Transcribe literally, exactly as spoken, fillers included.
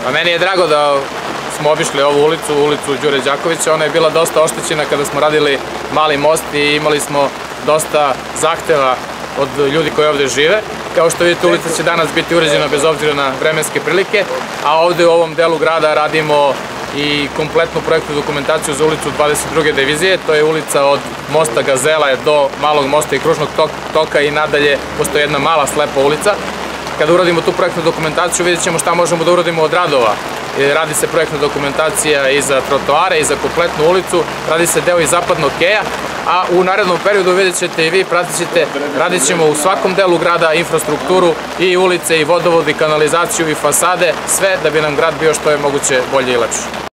A meni je drago da smo obišli ovu ulicu, ulicu Đure Đakovića. Ona je bila dosta oštećena kada smo radili mali most i imali smo dosta zahteva od ljudi koji ovde žive. Kao što vidite, ulica će danas biti uređena bez obzira na vremenske prilike, a ovde u ovom delu grada radimo i kompletnu projektnu dokumentaciju za ulicu dvadeset druge divizije. To je ulica od mosta Gazela do malog mosta i kružnog toka i nadalje postoji jedna mala slepa ulica. Kada uradimo tu projektnu dokumentaciju vidjet ćemo šta možemo da uradimo od radova. Radi se projektna dokumentacija i za trotoare i za kompletnu ulicu, radi se deo i zapadnog keja, a u narednom periodu vidjet ćete i vi, pratit ćete, radit ćemo u svakom delu grada infrastrukturu i ulice i vodovod i kanalizaciju i fasade, sve da bi nam grad bio što je moguće bolje i lepše.